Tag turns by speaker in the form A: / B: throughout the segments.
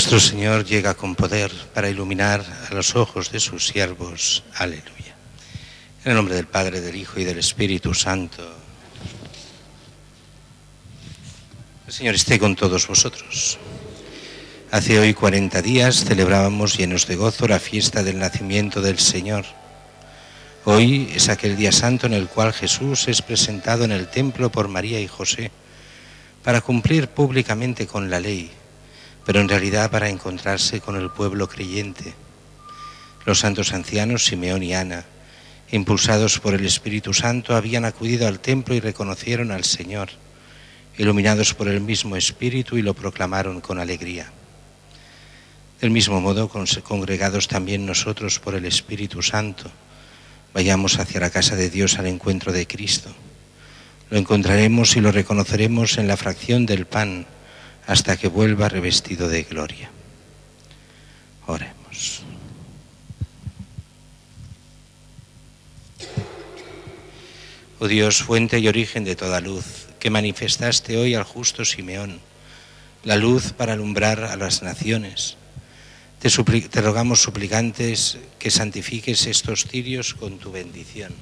A: Nuestro Señor llega con poder para iluminar a los ojos de sus siervos. Aleluya. En el nombre del Padre, del Hijo y del Espíritu Santo. El Señor esté con todos vosotros. Hace hoy 40 días celebrábamos llenos de gozo la fiesta del nacimiento del Señor. Hoy es aquel día santo en el cual Jesús es presentado en el templo por María y José para cumplir públicamente con la ley, pero en realidad para encontrarse con el pueblo creyente. Los santos ancianos Simeón y Ana, impulsados por el Espíritu Santo, habían acudido al templo y reconocieron al Señor, iluminados por el mismo Espíritu, y lo proclamaron con alegría. Del mismo modo, congregados también nosotros por el Espíritu Santo, vayamos hacia la casa de Dios al encuentro de Cristo. Lo encontraremos y lo reconoceremos en la fracción del pan hasta que vuelva revestido de gloria. Oremos. Oh Dios, fuente y origen de toda luz, que manifestaste hoy al justo Simeón, la luz para alumbrar a las naciones, te rogamos suplicantes que santifiques estos cirios con tu bendición.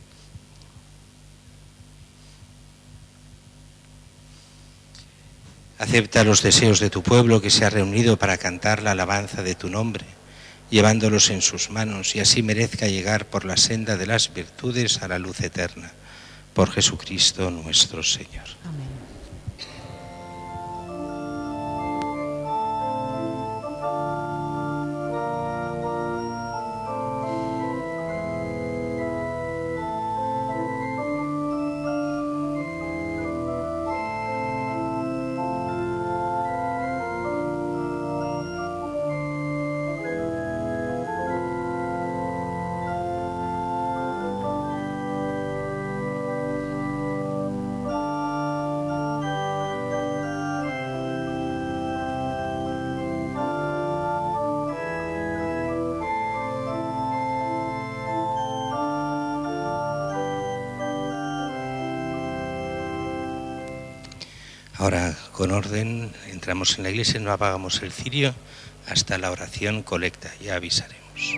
A: Acepta los deseos de tu pueblo que se ha reunido para cantar la alabanza de tu nombre, llevándolos en sus manos, y así merezca llegar por la senda de las virtudes a la luz eterna. Por Jesucristo nuestro Señor. Amén. Ahora, con orden, entramos en la iglesia, no apagamos el cirio hasta la oración colecta, ya avisaremos.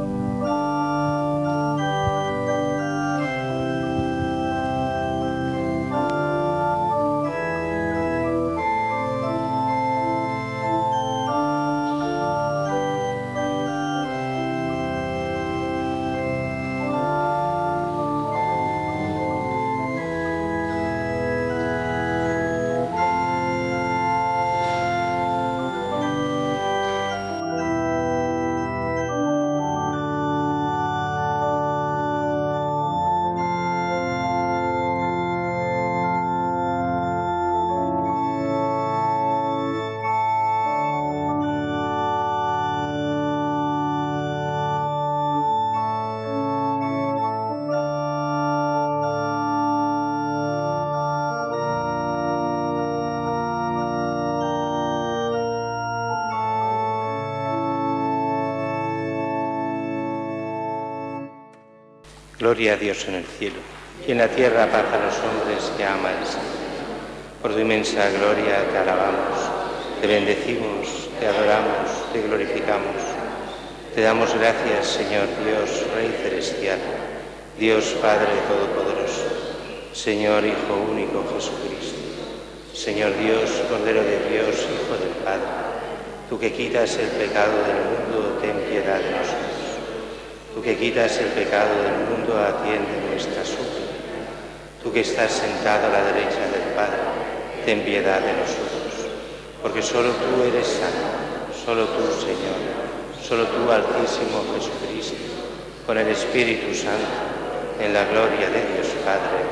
A: Gloria a Dios en el cielo, y en la tierra paz a los hombres que ama el Señor. Por tu inmensa gloria te alabamos, te bendecimos, te adoramos, te glorificamos. Te damos gracias, Señor Dios, Rey celestial, Dios Padre Todopoderoso, Señor Hijo único Jesucristo, Señor Dios, Cordero de Dios, Hijo del Padre, tú que quitas el pecado del mundo, ten piedad de nosotros. Tú que quitas el pecado del mundo, atiende nuestra súplica. Tú que estás sentado a la derecha del Padre, ten piedad de nosotros. Porque solo tú eres santo, solo tú, Señor, solo tú, Altísimo Jesucristo, con el Espíritu Santo, en la gloria de Dios Padre.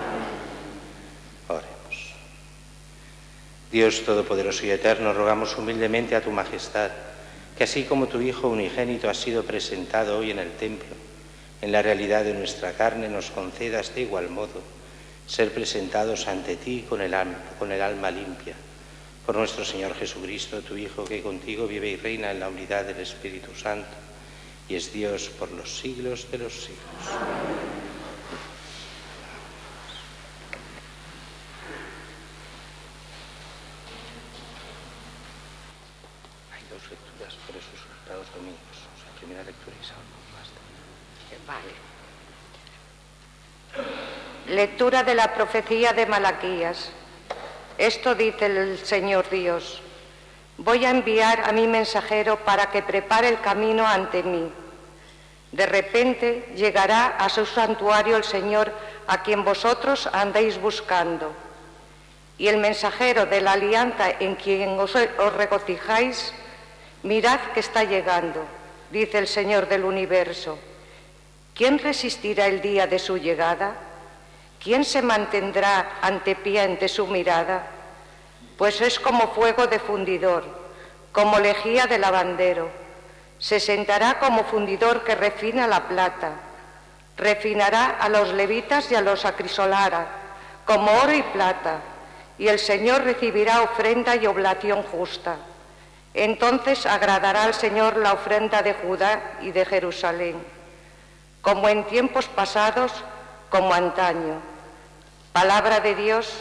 A: Oremos. Dios Todopoderoso y Eterno, rogamos humildemente a tu Majestad, que así como tu Hijo unigénito ha sido presentado hoy en el templo, en la realidad de nuestra carne, nos concedas de igual modo ser presentados ante ti con el alma limpia. Por nuestro Señor Jesucristo, tu Hijo, que contigo vive y reina en la unidad del Espíritu Santo, y es Dios por los siglos de los siglos.
B: Vale. Lectura de la profecía de Malaquías. Esto dice el Señor Dios: voy a enviar a mi mensajero para que prepare el camino ante mí. De repente llegará a su santuario el Señor a quien vosotros andáis buscando. Y el mensajero de la alianza en quien os regocijáis, mirad que está llegando, dice el Señor del universo. ¿Quién resistirá el día de su llegada? ¿Quién se mantendrá ante pie ante su mirada? Pues es como fuego de fundidor, como lejía de lavandero. Se sentará como fundidor que refina la plata. Refinará a los levitas y a los acrisolara, como oro y plata, y el Señor recibirá ofrenda y oblación justa. Entonces agradará al Señor la ofrenda de Judá y de Jerusalén, como en tiempos pasados, como antaño. Palabra de Dios.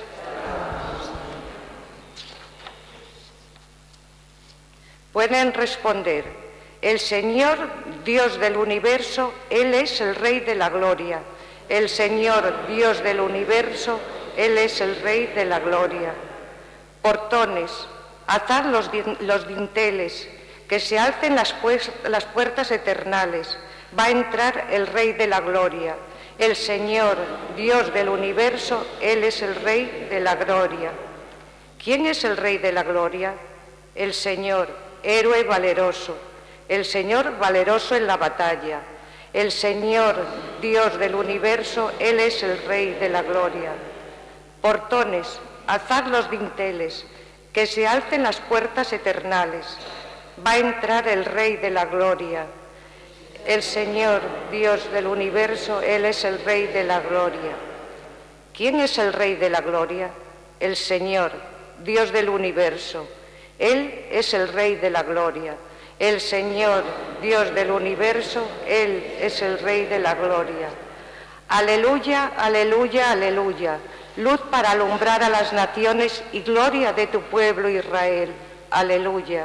B: Pueden responder: el Señor, Dios del universo, Él es el Rey de la gloria. El Señor, Dios del universo, Él es el Rey de la gloria. Portones, atad los dinteles, que se alcen las puertas eternales. Va a entrar el Rey de la gloria. El Señor, Dios del universo, Él es el Rey de la gloria. ¿Quién es el Rey de la gloria? El Señor, héroe valeroso. El Señor valeroso en la batalla. El Señor, Dios del universo, Él es el Rey de la gloria. Portones, alzad los dinteles, que se alcen las puertas eternales. Va a entrar el Rey de la gloria. El Señor, Dios del universo, Él es el Rey de la gloria. ¿Quién es el Rey de la gloria? El Señor, Dios del universo. Él es el Rey de la gloria. El Señor, Dios del universo, Él es el Rey de la gloria. Aleluya, aleluya, aleluya. Luz para alumbrar a las naciones y gloria de tu pueblo Israel. Aleluya.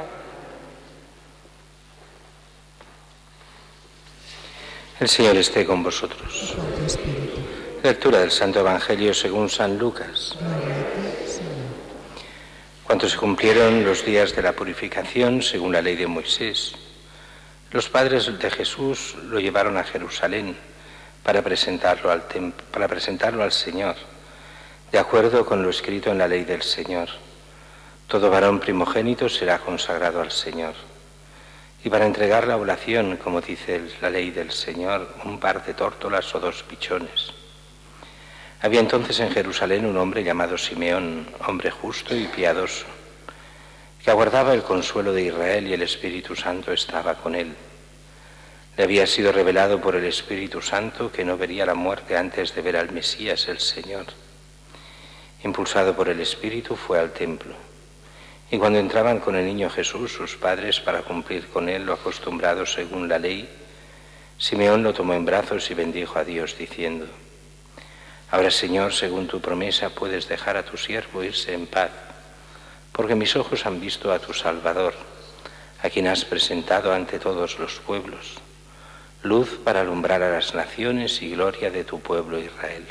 A: El Señor esté con vosotros. Lectura del Santo Evangelio según San Lucas. Cuando se cumplieron los días de la purificación, según la ley de Moisés, los padres de Jesús lo llevaron a Jerusalén para presentarlo al Señor, de acuerdo con lo escrito en la ley del Señor. Todo varón primogénito será consagrado al Señor. Y para entregar la oblación, como dice la ley del Señor, un par de tórtolas o 2 pichones. Había entonces en Jerusalén un hombre llamado Simeón, hombre justo y piadoso, que aguardaba el consuelo de Israel, y el Espíritu Santo estaba con él. Le había sido revelado por el Espíritu Santo que no vería la muerte antes de ver al Mesías, el Señor. Impulsado por el Espíritu, fue al templo. Y cuando entraban con el niño Jesús, sus padres, para cumplir con él lo acostumbrado según la ley, Simeón lo tomó en brazos y bendijo a Dios, diciendo: Ahora, Señor, según tu promesa, puedes dejar a tu siervo irse en paz, porque mis ojos han visto a tu Salvador, a quien has presentado ante todos los pueblos, luz para alumbrar a las naciones y gloria de tu pueblo Israel.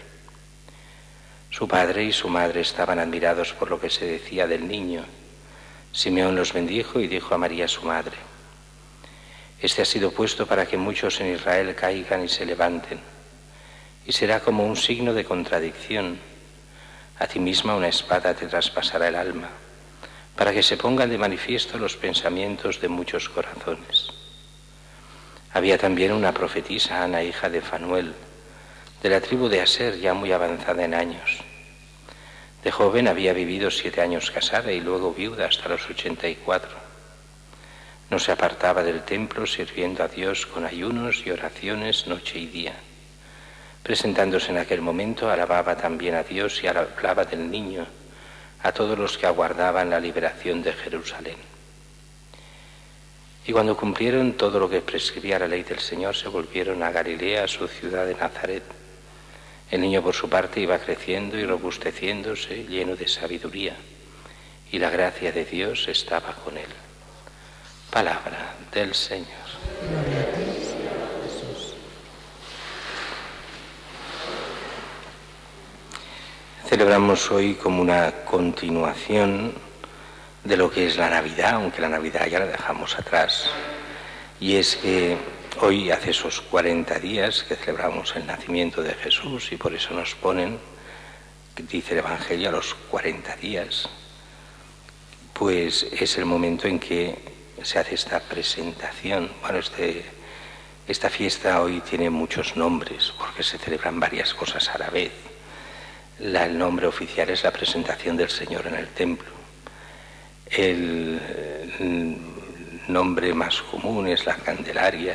A: Su padre y su madre estaban admirados por lo que se decía del niño. Simeón los bendijo y dijo a María su madre: Este ha sido puesto para que muchos en Israel caigan y se levanten, y será como un signo de contradicción. A ti misma una espada te traspasará el alma, para que se pongan de manifiesto los pensamientos de muchos corazones. Había también una profetisa, Ana, hija de Fanuel, de la tribu de Aser, ya muy avanzada en años. De joven había vivido 7 años casada y luego viuda hasta los 84. No se apartaba del templo, sirviendo a Dios con ayunos y oraciones noche y día. Presentándose en aquel momento, alababa también a Dios y hablaba del niño a todos los que aguardaban la liberación de Jerusalén. Y cuando cumplieron todo lo que prescribía la ley del Señor, se volvieron a Galilea, a su ciudad de Nazaret. El niño, por su parte, iba creciendo y robusteciéndose, lleno de sabiduría, y la gracia de Dios estaba con él. Palabra del Señor. Celebramos hoy como una continuación de lo que es la Navidad, aunque la Navidad ya la dejamos atrás. Y es que hoy hace esos 40 días que celebramos el nacimiento de Jesús, y por eso nos ponen, dice el Evangelio, a los 40 días, pues es el momento en que se hace esta presentación. Bueno, esta fiesta hoy tiene muchos nombres porque se celebran varias cosas a la vez. El nombre oficial es la presentación del Señor en el templo. El nombre más común es la Candelaria,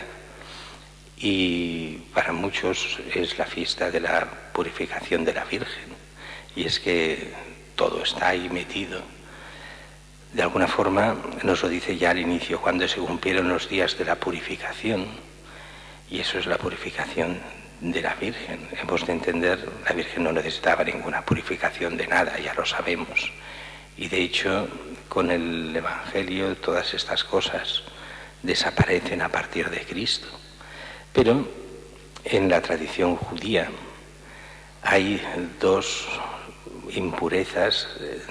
A: y para muchos es la fiesta de la purificación de la Virgen. Y es que todo está ahí metido. De alguna forma nos lo dice ya al inicio, cuando se cumplieron los días de la purificación, y eso es la purificación de la Virgen. Hemos de entender, la Virgen no necesitaba ninguna purificación de nada, ya lo sabemos. Y de hecho, con el Evangelio, todas estas cosas desaparecen a partir de Cristo. Pero en la tradición judía hay dos impurezas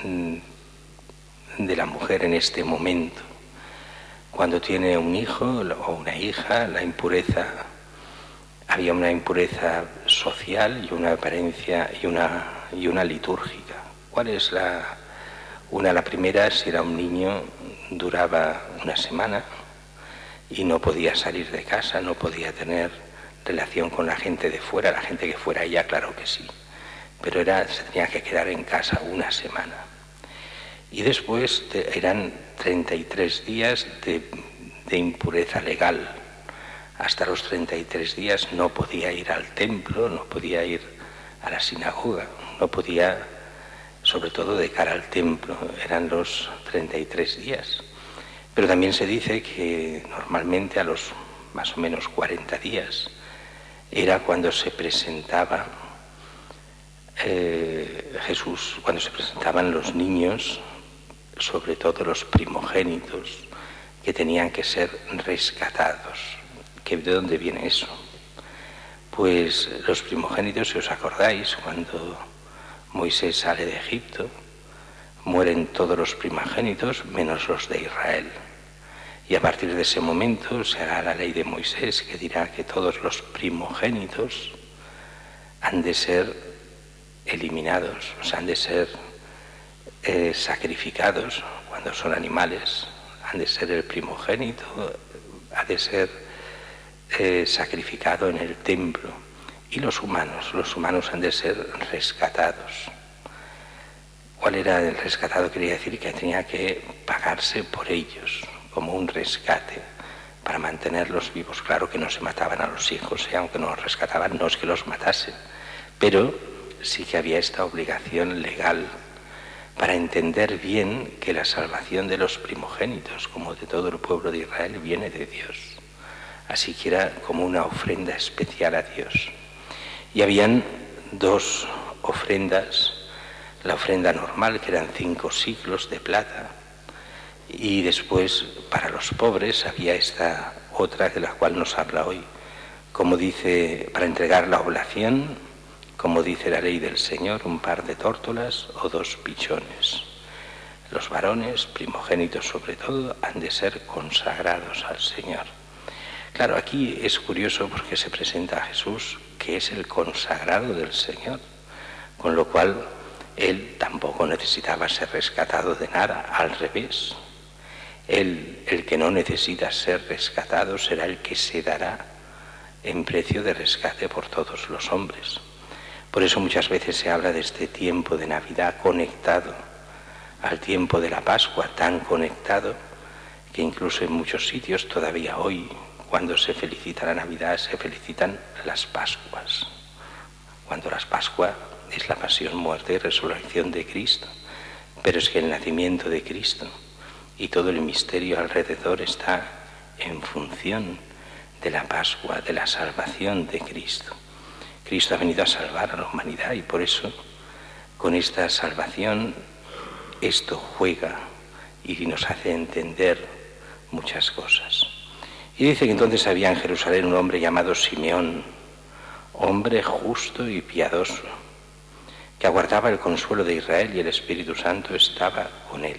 A: de la mujer en este momento. Cuando tiene un hijo o una hija, la impureza, había una impureza social y una apariencia y una litúrgica. ¿Cuál es la primera? Si era un niño, duraba una semana y no podía salir de casa, no podía tener relación con la gente de fuera. La gente que fuera ella, claro que sí, pero se tenía que quedar en casa una semana. Y después eran 33 días de impureza legal. Hasta los 33 días no podía ir al templo, no podía ir a la sinagoga, no podía, sobre todo de cara al templo, eran los 33 días. Pero también se dice que normalmente a los más o menos 40 días era cuando se presentaba Jesús, cuando se presentaban los niños, sobre todo los primogénitos, que tenían que ser rescatados. ¿De dónde viene eso? Pues los primogénitos, si os acordáis, cuando Moisés sale de Egipto, mueren todos los primogénitos menos los de Israel. Y a partir de ese momento se hará la ley de Moisés, que dirá que todos los primogénitos han de ser eliminados, o sea, han de ser sacrificados cuando son animales. Han de ser el primogénito, ha de ser sacrificado en el templo. Y los humanos han de ser rescatados. ¿Cuál era el rescatado? Quería decir que tenía que pagarse por ellos, como un rescate, para mantenerlos vivos. Claro que no se mataban a los hijos, aunque no los rescataban, no es que los matasen, pero sí que había esta obligación legal para entender bien que la salvación de los primogénitos, como de todo el pueblo de Israel, viene de Dios. Así que era como una ofrenda especial a Dios. Y habían dos ofrendas: la ofrenda normal, que eran 5 siclos de plata, y después para los pobres había esta otra, de la cual nos habla hoy, como dice, para entregar la oblación, como dice la ley del Señor, un par de tórtolas o 2 pichones. Los varones, primogénitos sobre todo, han de ser consagrados al Señor. Claro, aquí es curioso porque se presenta a Jesús, que es el consagrado del Señor, con lo cual él tampoco necesitaba ser rescatado de nada, al revés. Él, el que no necesita ser rescatado, será el que se dará en precio de rescate por todos los hombres. Por eso muchas veces se habla de este tiempo de Navidad conectado al tiempo de la Pascua, tan conectado que incluso en muchos sitios todavía hoy, cuando se felicita la Navidad, se felicitan las Pascuas, cuando la Pascua es la pasión, muerte y resurrección de Cristo. Pero es que el nacimiento de Cristo y todo el misterio alrededor está en función de la Pascua, de la salvación de Cristo. Cristo ha venido a salvar a la humanidad, y por eso con esta salvación esto juega y nos hace entender muchas cosas. Y dice que entonces había en Jerusalén un hombre llamado Simeón, hombre justo y piadoso, que aguardaba el consuelo de Israel y el Espíritu Santo estaba con él.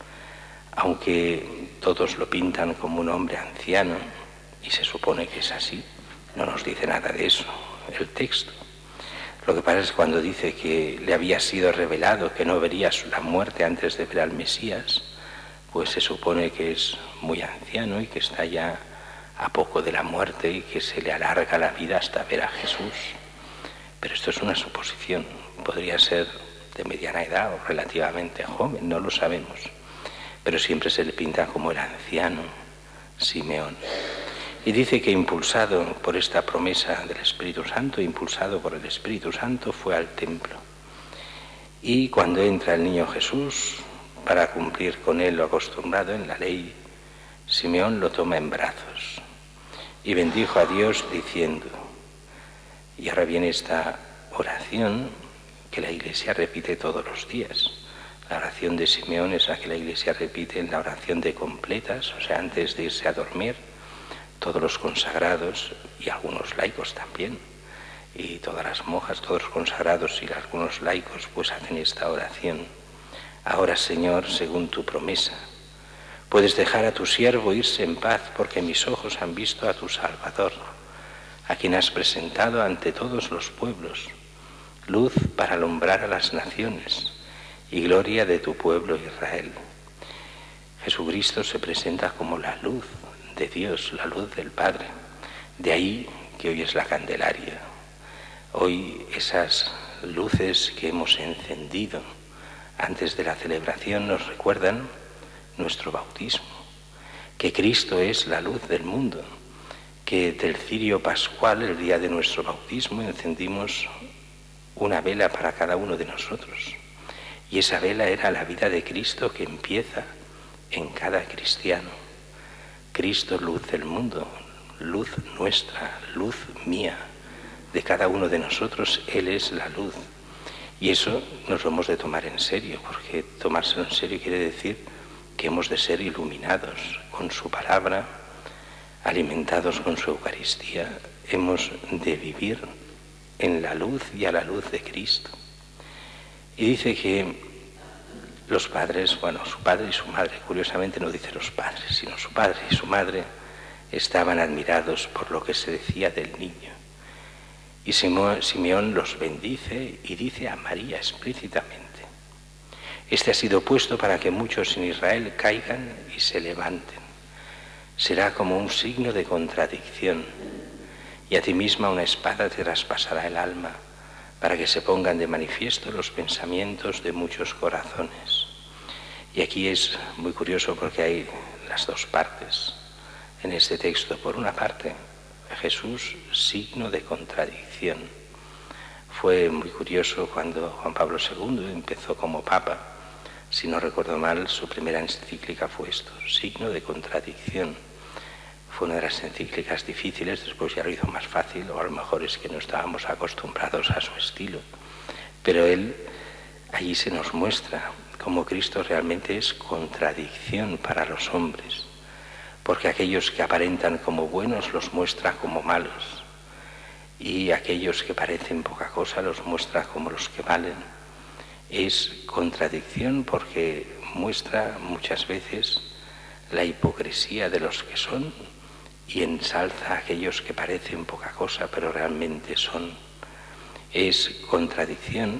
A: Aunque todos lo pintan como un hombre anciano, y se supone que es así, no nos dice nada de eso el texto. Lo que pasa es cuando dice que le había sido revelado que no vería la muerte antes de ver al Mesías, pues se supone que es muy anciano y que está ya a poco de la muerte y que se le alarga la vida hasta ver a Jesús. Pero esto es una suposición, podría ser de mediana edad o relativamente joven, no lo sabemos. Pero siempre se le pinta como el anciano Simeón. Y dice que impulsado por esta promesa del Espíritu Santo, impulsado por el Espíritu Santo, fue al templo. Y cuando entra el niño Jesús, para cumplir con él lo acostumbrado en la ley, Simeón lo toma en brazos y bendijo a Dios diciendo, y ahora viene esta oración que la Iglesia repite todos los días. La oración de Simeón es la que la Iglesia repite en la oración de completas, o sea, antes de irse a dormir, todos los consagrados y algunos laicos también, y todas las monjas, todos los consagrados y algunos laicos, pues hacen esta oración. Ahora, Señor, según tu promesa, puedes dejar a tu siervo irse en paz, porque mis ojos han visto a tu Salvador, a quien has presentado ante todos los pueblos, luz para alumbrar a las naciones y gloria de tu pueblo Israel. Jesucristo se presenta como la luz de Dios, la luz del Padre. De ahí que hoy es la Candelaria. Hoy esas luces que hemos encendido antes de la celebración nos recuerdan nuestro bautismo, que Cristo es la luz del mundo, que del cirio pascual, el día de nuestro bautismo, encendimos una vela para cada uno de nosotros. Y esa vela era la vida de Cristo que empieza en cada cristiano. Cristo, luz del mundo, luz nuestra, luz mía, de cada uno de nosotros, Él es la luz. Y eso nos lo hemos de tomar en serio, porque tomárselo en serio quiere decir que hemos de ser iluminados con su palabra, alimentados con su Eucaristía, hemos de vivir en la luz y a la luz de Cristo. Y dice que los padres, bueno, su padre y su madre, curiosamente no dice los padres, sino su padre y su madre estaban admirados por lo que se decía del niño. Y Simeón los bendice y dice a María explícitamente, este ha sido puesto para que muchos en Israel caigan y se levanten. Será como un signo de contradicción, y a ti misma una espada te traspasará el alma, para que se pongan de manifiesto los pensamientos de muchos corazones. Y aquí es muy curioso porque hay las dos partes en este texto. Por una parte, Jesús, signo de contradicción. Fue muy curioso cuando Juan Pablo II empezó como Papa. Si no recuerdo mal, su primera encíclica fue esto, signo de contradicción. Fue una de las encíclicas difíciles, después ya lo hizo más fácil, o a lo mejor es que no estábamos acostumbrados a su estilo. Pero él allí se nos muestra cómo Cristo realmente es contradicción para los hombres, porque aquellos que aparentan como buenos los muestra como malos, y aquellos que parecen poca cosa los muestra como los que valen. Es contradicción porque muestra muchas veces la hipocresía de los que son y ensalza a aquellos que parecen poca cosa, pero realmente son. Es contradicción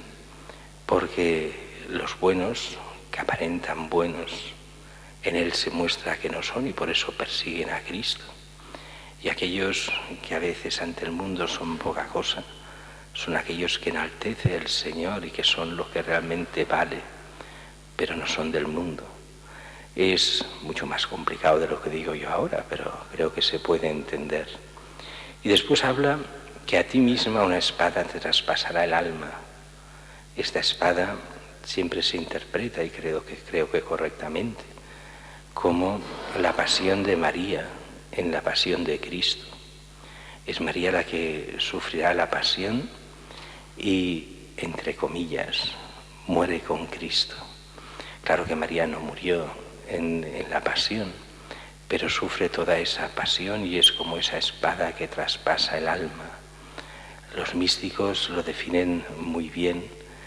A: porque los buenos, que aparentan buenos, en él se muestra que no son y por eso persiguen a Cristo. Y aquellos que a veces ante el mundo son poca cosa, son aquellos que enaltece el Señor y que son lo que realmente vale, pero no son del mundo. Es mucho más complicado de lo que digo yo ahora, pero creo que se puede entender. Y después habla que a ti misma una espada te traspasará el alma. Esta espada siempre se interpreta, y creo que correctamente, como la pasión de María en la pasión de Cristo. Es María la que sufrirá la pasión y, entre comillas, muere con Cristo. Claro que María no murió en la pasión, pero sufre toda esa pasión y es como esa espada que traspasa el alma. Los místicos lo definen muy bien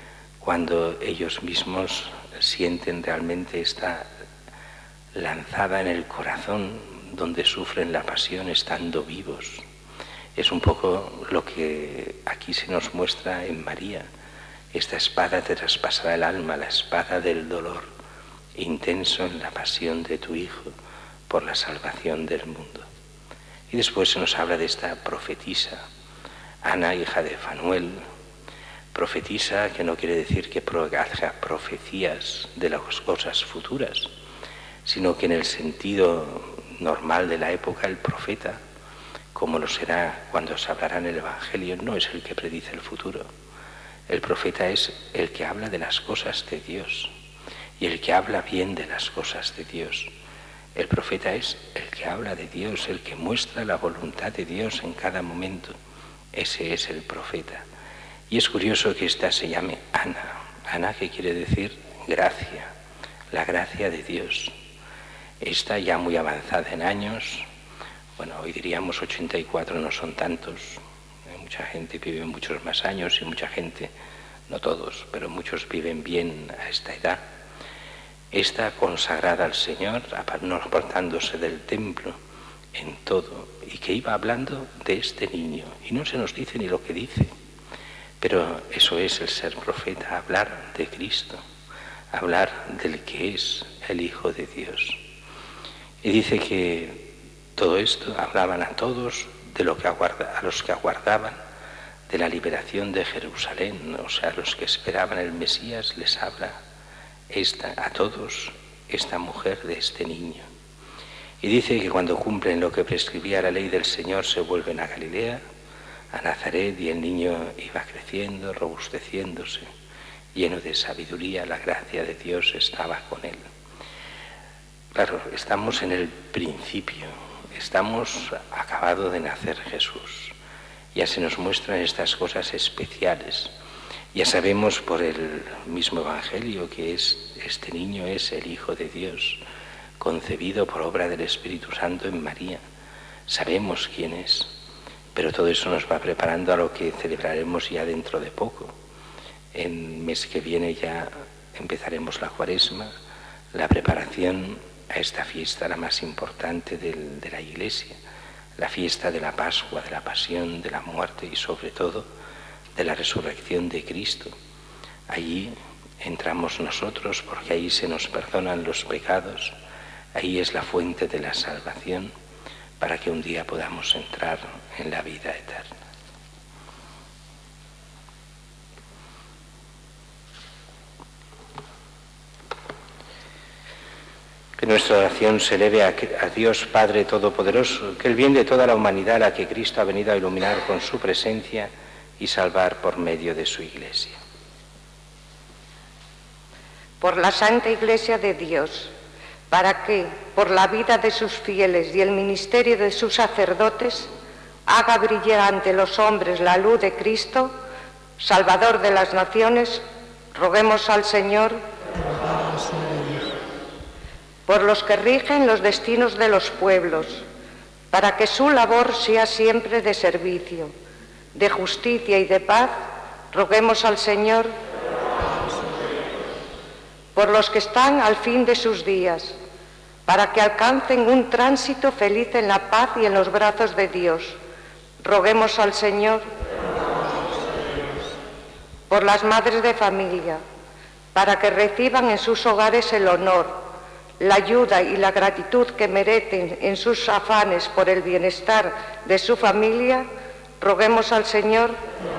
A: cuando ellos mismos sienten realmente esta lanzada en el corazón donde sufren la pasión estando vivos. Es un poco lo que aquí se nos muestra en María. Esta espada te traspasará el alma, la espada del dolor, intenso en la pasión de tu Hijo por la salvación del mundo. Y después se nos habla de esta profetisa, Ana, hija de Fanuel, profetisa que no quiere decir que haga profecías de las cosas futuras, sino que en el sentido normal de la época el profeta, como lo será cuando se hablará en el Evangelio, no es el que predice el futuro. El profeta es el que habla de las cosas de Dios y el que habla bien de las cosas de Dios. El profeta es el que habla de Dios, el que muestra la voluntad de Dios en cada momento. Ese es el profeta. Y es curioso que esta se llame Ana. Ana, que quiere decir gracia, la gracia de Dios. Esta ya muy avanzada en años, bueno, hoy diríamos 84, no son tantos. Hay mucha gente que vive muchos más años y mucha gente, no todos, pero muchos viven bien a esta edad. Esta consagrada al Señor, no apartándose del templo en todo, y que iba hablando de este niño, y no se nos dice ni lo que dice, pero eso es el ser profeta, hablar de Cristo, hablar del que es el Hijo de Dios. Y dice que todo esto hablaban a todos de lo que a los que aguardaban de la liberación de Jerusalén, o sea, los que esperaban el Mesías, les habla a todos esta mujer de este niño. Y dice que cuando cumplen lo que prescribía la ley del Señor se vuelven a Galilea, a Nazaret, y el niño iba creciendo, robusteciéndose, lleno de sabiduría, la gracia de Dios estaba con él. Claro, estamos en el principio, estamos acabado de nacer Jesús. Ya se nos muestran estas cosas especiales. Ya sabemos por el mismo Evangelio que este niño es el Hijo de Dios, concebido por obra del Espíritu Santo en María. Sabemos quién es, pero todo eso nos va preparando a lo que celebraremos ya dentro de poco. El mes que viene ya empezaremos la Cuaresma, la preparación a esta fiesta, la más importante de la Iglesia, la fiesta de la Pascua, de la Pasión, de la muerte y sobre todo de la resurrección de Cristo. Allí entramos nosotros porque ahí se nos perdonan los pecados, ahí es la fuente de la salvación para que un día podamos entrar en la vida eterna. Que nuestra oración se eleve a Dios Padre Todopoderoso, que el bien de toda la humanidad a la que Cristo ha venido a iluminar con su presencia y salvar por medio de su Iglesia.
B: Por la Santa Iglesia de Dios, para que, por la vida de sus fieles y el ministerio de sus sacerdotes, haga brillar ante los hombres la luz de Cristo, Salvador de las naciones, roguemos al Señor. Por los que rigen los destinos de los pueblos, para que su labor sea siempre de servicio, de justicia y de paz, roguemos al Señor. Por los que están al fin de sus días, para que alcancen un tránsito feliz en la paz y en los brazos de Dios, roguemos al Señor. Por las madres de familia, para que reciban en sus hogares el honor, la ayuda y la gratitud que merecen en sus afanes por el bienestar de su familia, roguemos al Señor.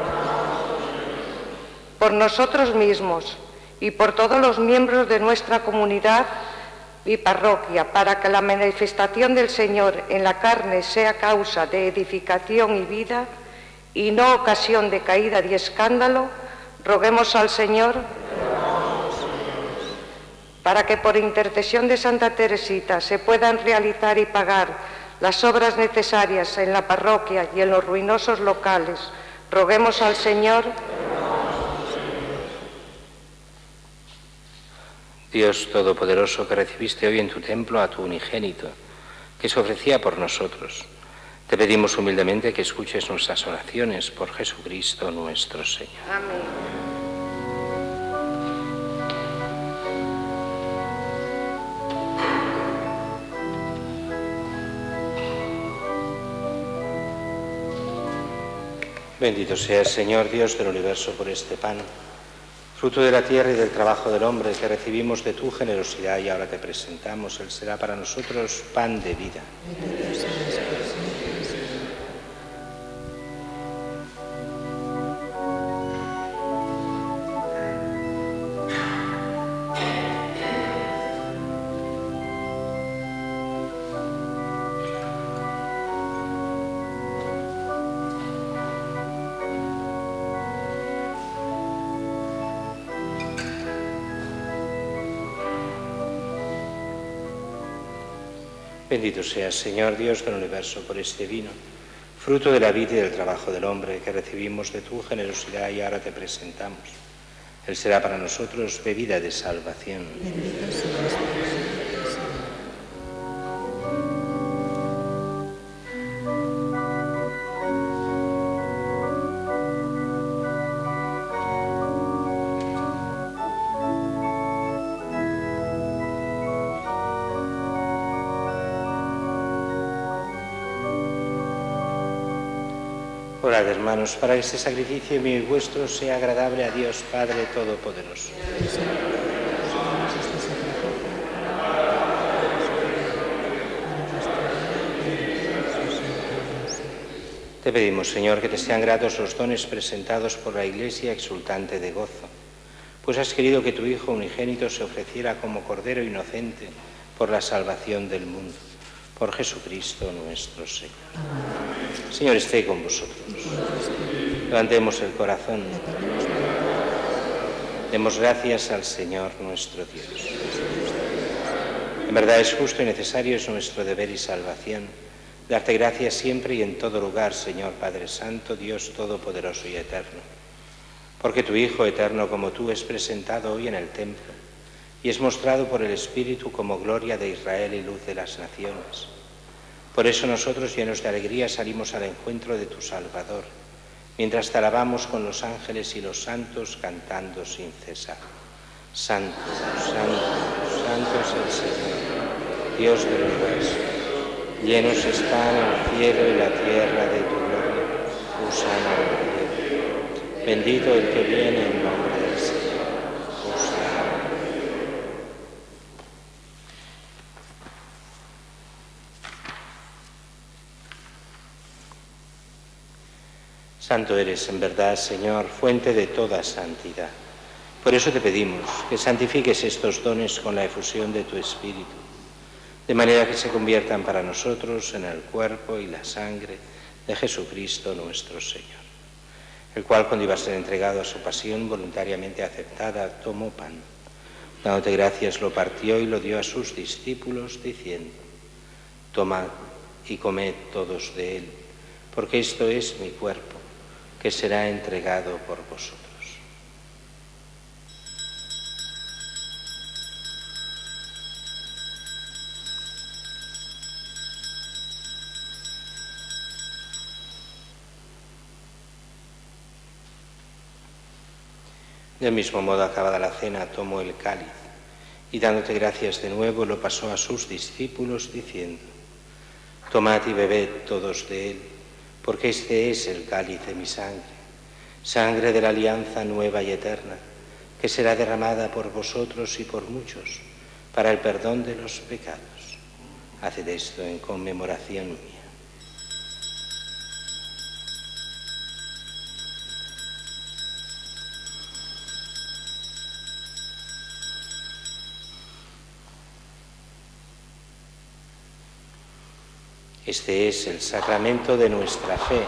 B: Por nosotros mismos y por todos los miembros de nuestra comunidad y parroquia, para que la manifestación del Señor en la carne sea causa de edificación y vida y no ocasión de caída y escándalo, roguemos al Señor. Para que por intercesión de Santa Teresita se puedan realizar y pagar las obras necesarias en la parroquia y en los ruinosos locales, roguemos al Señor.
A: Dios Todopoderoso, que recibiste hoy en tu templo a tu unigénito, que se ofrecía por nosotros, te pedimos humildemente que escuches nuestras oraciones por Jesucristo nuestro Señor.
B: Amén.
A: Bendito sea el Señor, Dios del universo, por este pan, fruto de la tierra y del trabajo del hombre, que recibimos de tu generosidad y ahora te presentamos. Él será para nosotros pan de vida. Bendito seas, Señor, Dios del universo, por este vino, fruto de la vida y del trabajo del hombre, que recibimos de tu generosidad y ahora te presentamos. Él será para nosotros bebida de salvación.
C: Bendito seas por siempre.
A: Orad, hermanos, para que este sacrificio mío y vuestro sea agradable a Dios Padre Todopoderoso. Te pedimos, Señor, que te sean gratos los dones presentados por la Iglesia exultante de gozo, pues has querido que tu Hijo unigénito se ofreciera como Cordero inocente por la salvación del mundo. Por Jesucristo nuestro Señor. Señor, esté con vosotros. Levantemos el corazón. Demos gracias al Señor nuestro Dios. En verdad es justo y necesario, es nuestro deber y salvación, darte gracias siempre y en todo lugar, Señor Padre Santo, Dios Todopoderoso y Eterno, porque tu Hijo eterno como tú es presentado hoy en el templo y es mostrado por el Espíritu como gloria de Israel y luz de las naciones. Por eso nosotros, llenos de alegría, salimos al encuentro de tu Salvador, mientras te alabamos con los ángeles y los santos, cantando sin cesar. Santo, santo, santo es el Señor, Dios del universo. Llenos están el cielo y la tierra de tu gloria. Hosana en el cielo. Bendito el que viene en nombre del Señor. Santo eres en verdad, Señor, fuente de toda santidad. Por eso te pedimos que santifiques estos dones con la efusión de tu Espíritu, de manera que se conviertan para nosotros en el cuerpo y la sangre de Jesucristo nuestro Señor, el cual, cuando iba a ser entregado a su pasión voluntariamente aceptada, tomó pan. Dándote gracias, lo partió y lo dio a sus discípulos, diciendo: tomad y comed todos de él, porque esto es mi cuerpo, que será entregado por vosotros. Del mismo modo, acabada la cena, tomó el cáliz y, dándote gracias de nuevo, lo pasó a sus discípulos, diciendo: tomad y bebed todos de él, porque este es el cáliz de mi sangre, sangre de la alianza nueva y eterna, que será derramada por vosotros y por muchos para el perdón de los pecados. Haced esto en conmemoración mía. Este es el sacramento de nuestra fe.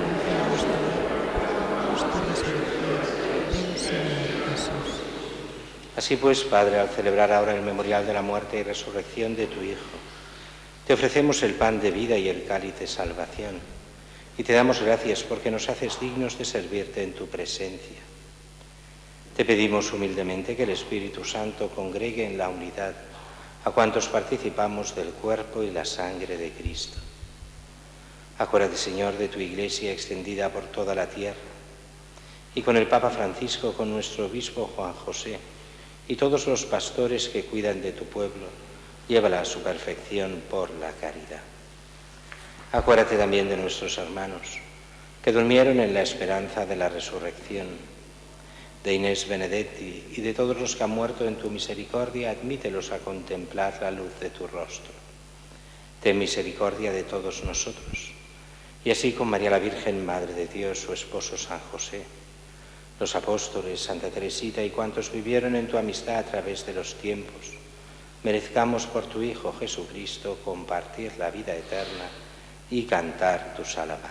A: Así pues, Padre, al celebrar ahora el memorial de la muerte y resurrección de tu Hijo, te ofrecemos el pan de vida y el cáliz de salvación, y te damos gracias porque nos haces dignos de servirte en tu presencia. Te pedimos humildemente que el Espíritu Santo congregue en la unidad a cuantos participamos del cuerpo y la sangre de Cristo. Acuérdate, Señor, de tu Iglesia extendida por toda la tierra, y con el Papa Francisco, con nuestro obispo Juan José, y todos los pastores que cuidan de tu pueblo, llévala a su perfección por la caridad. Acuérdate también de nuestros hermanos, que que durmieron en la esperanza de la resurrección, de Inés Benedetti y de todos los que han muerto en tu misericordia, admítelos a contemplar la luz de tu rostro. Ten misericordia de todos nosotros, y así con María la Virgen, Madre de Dios, su esposo San José, los apóstoles, Santa Teresita y cuantos vivieron en tu amistad a través de los tiempos, merezcamos por tu Hijo Jesucristo compartir la vida eterna y cantar tus alabanzas.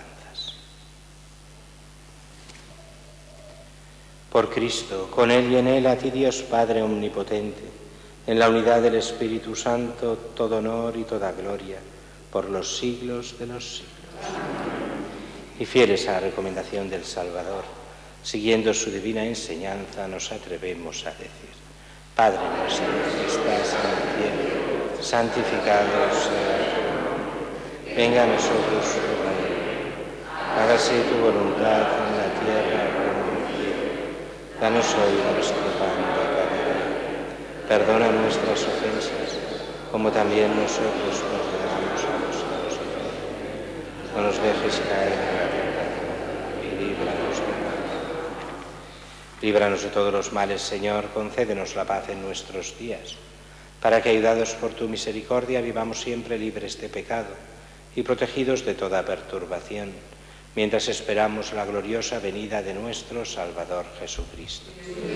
A: Por Cristo, con Él y en Él, a ti Dios Padre Omnipotente, en la unidad del Espíritu Santo, todo honor y toda gloria, por los siglos de los siglos. Y fieles a la recomendación del Salvador, siguiendo su divina enseñanza, nos atrevemos a decir: Padre nuestro que estás en el cielo, santificado sea tu nombre. Venga a nosotros tu reino. Hágase tu voluntad en la tierra como en el cielo. Danos hoy nuestro pan de cada día. Perdona nuestras ofensas, como también nosotros perdonamos a los que nos ofenden. No nos dejes caer en la tentación y líbranos del mal. Líbranos de todos los males, Señor, concédenos la paz en nuestros días, para que, ayudados por tu misericordia, vivamos siempre libres de pecado y protegidos de toda perturbación, mientras esperamos la gloriosa venida de nuestro Salvador Jesucristo.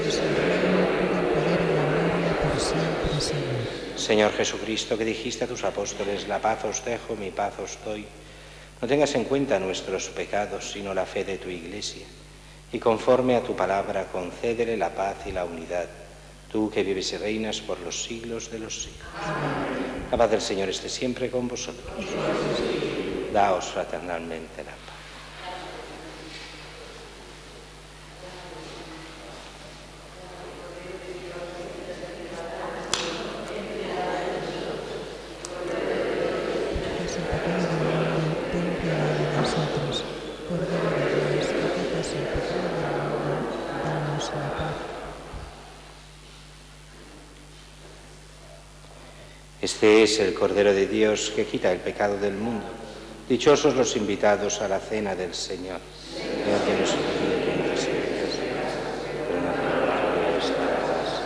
A: Señor Jesucristo, que dijiste a tus apóstoles: la paz os dejo, mi paz os doy, no tengas en cuenta nuestros pecados, sino la fe de tu Iglesia, y conforme a tu palabra concédele la paz y la unidad, tú que vives y reinas por los siglos de los siglos. La paz del Señor esté siempre con vosotros. Daos fraternalmente la paz. Este es el Cordero de Dios que quita el pecado del mundo. Dichosos los invitados a la cena del Señor. Señor, que nos ayude con las ideas, pero no con nuestras.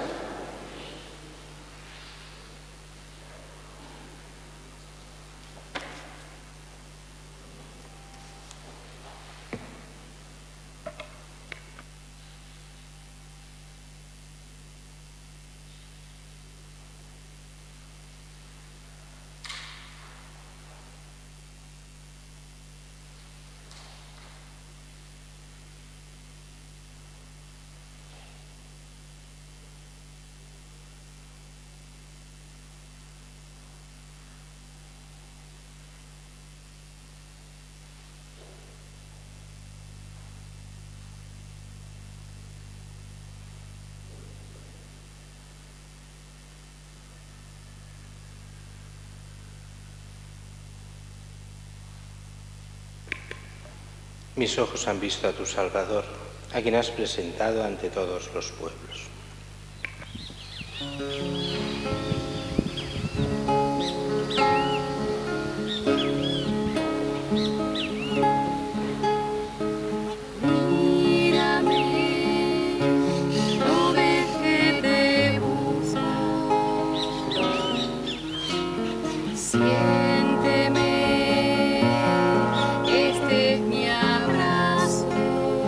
A: Mis ojos han visto a tu Salvador, a quien has presentado ante todos los pueblos.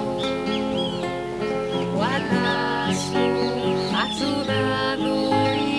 D: A su lado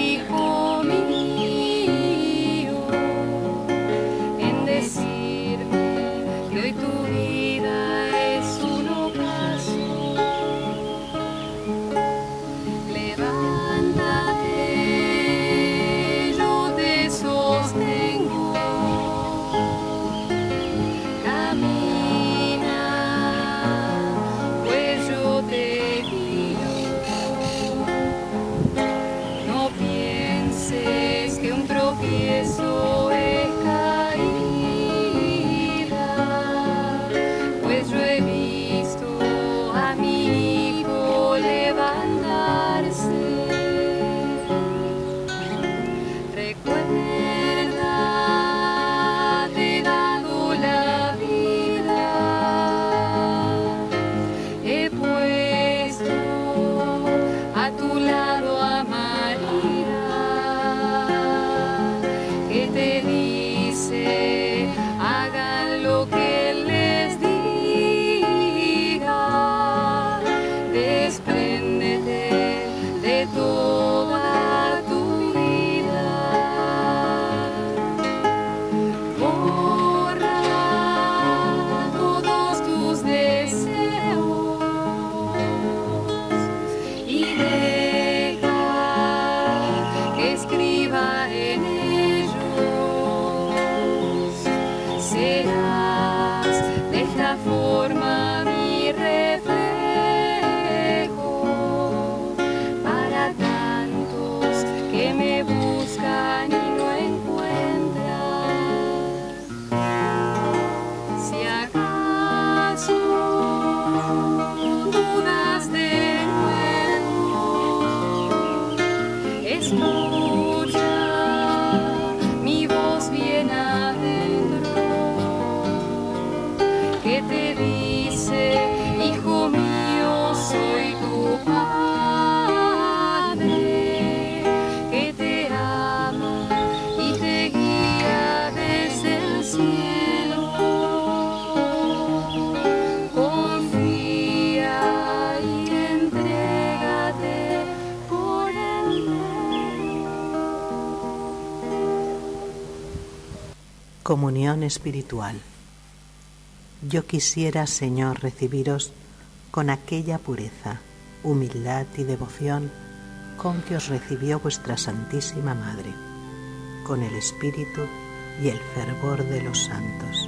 C: Comunión espiritual. Yo quisiera, Señor, recibiros con aquella pureza, humildad y devoción con que os recibió vuestra Santísima Madre, con el espíritu y el fervor de los santos.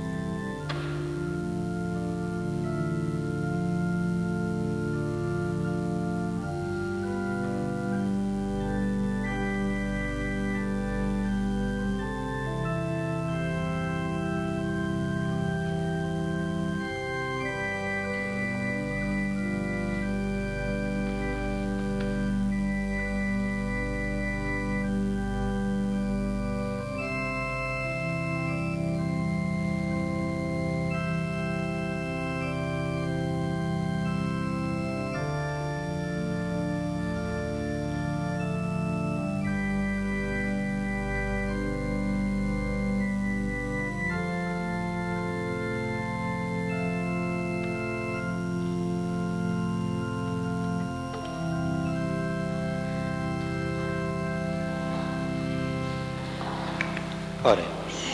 A: Oremos.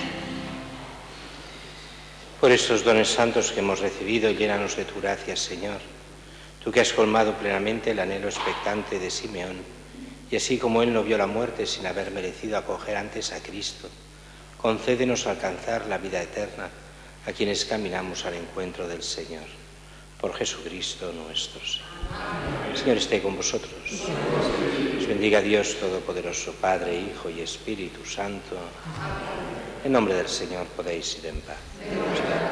A: Por estos dones santos que hemos recibido, llénanos de tu gracia, Señor. Tú que has colmado plenamente el anhelo expectante de Simeón, y así como él no vio la muerte sin haber merecido acoger antes a Cristo, concédenos alcanzar la vida eterna a quienes caminamos al encuentro del Señor. Por Jesucristo nuestro Señor. El Señor esté con vosotros. Os bendiga Dios Todopoderoso, Padre, Hijo y Espíritu Santo. En nombre del Señor podéis ir en paz.